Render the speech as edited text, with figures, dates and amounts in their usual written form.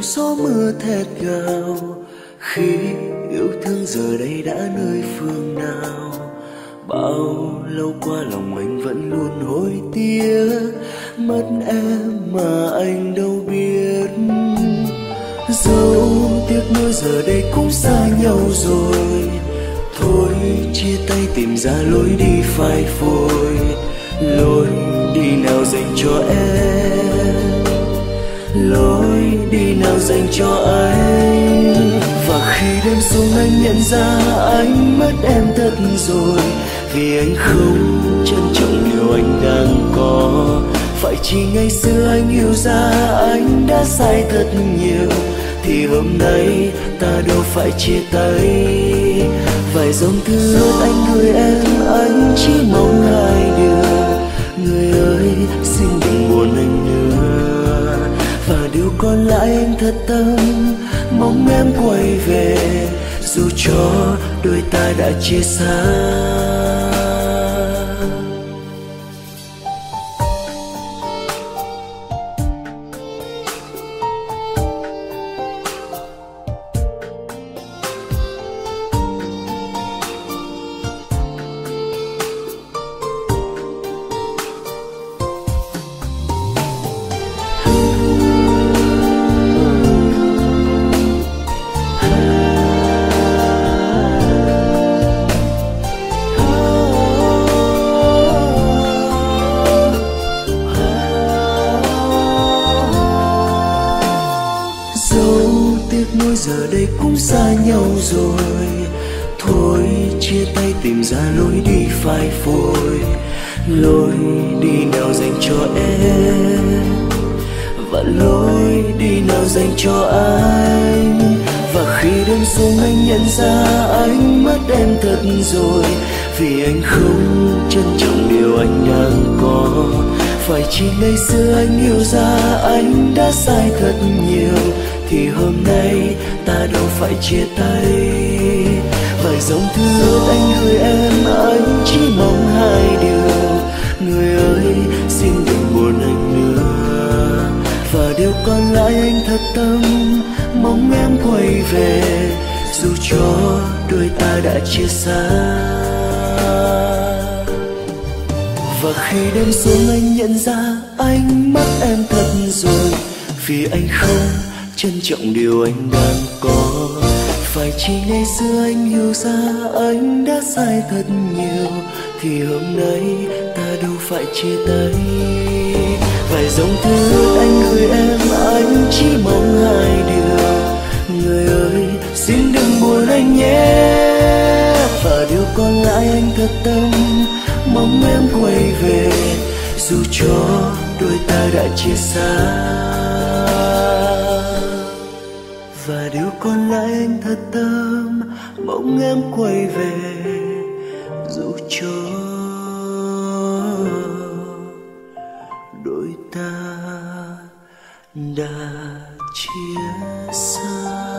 gió mưa thét gào. Khi yêu thương giờ đây đã nơi phương nào, bao lâu qua lòng anh vẫn luôn hối tiếc. Mất em mà anh đâu biết, dẫu tiếc nuối giờ đây cũng xa nhau rồi. Thôi chia tay tìm ra lối đi phai phôi, lối đi nào dành cho em, lối đi nào dành cho anh. Và khi đêm xuống anh nhận ra anh mất em thật rồi, vì anh không trân trọng điều anh đang có. Phải chỉ ngày xưa anh hiểu ra anh đã sai thật nhiều, thì hôm nay ta đâu phải chia tay. Vài dòng thư anh gửi em, anh chỉ mong hai điều. Người ơi xin đừng buồn anh nữa, và điều còn lại anh thật tâm mong em quay về, dù cho đôi ta đã chia xa. Giờ đây cũng xa nhau rồi, thôi chia tay tìm ra lối đi phai phôi, lối đi nào dành cho em và lối đi nào dành cho anh. Và khi đêm xuống anh nhận ra anh mất em thật rồi, vì anh không trân trọng điều anh đang có. Phải chỉ ngày xưa anh hiểu ra anh đã sai thật nhiều, thì hôm nay ta đâu phải chia tay. Vài dòng thư anh gửi em, anh chỉ mong hai điều. Người ơi xin đừng buồn anh nữa, và điều còn lại anh thật tâm mong em quay về, dù cho đôi ta đã chia xa. Và khi đêm xuống anh nhận ra anh mất em thật rồi, vì anh không trân trọng điều anh đang có. Phải chỉ ngày xưa anh hiểu ra anh đã sai thật nhiều, thì hôm nay ta đâu phải chia tay. Vài dòng thư anh gửi em, anh chỉ mong hai điều. Người ơi xin đừng buồn anh nhé, và điều còn lại anh thật tâm mong em quay về, dù cho đôi ta đã chia xa. Và điều còn lại anh thật tâm mong em quay về, dù cho đôi ta đã chia xa.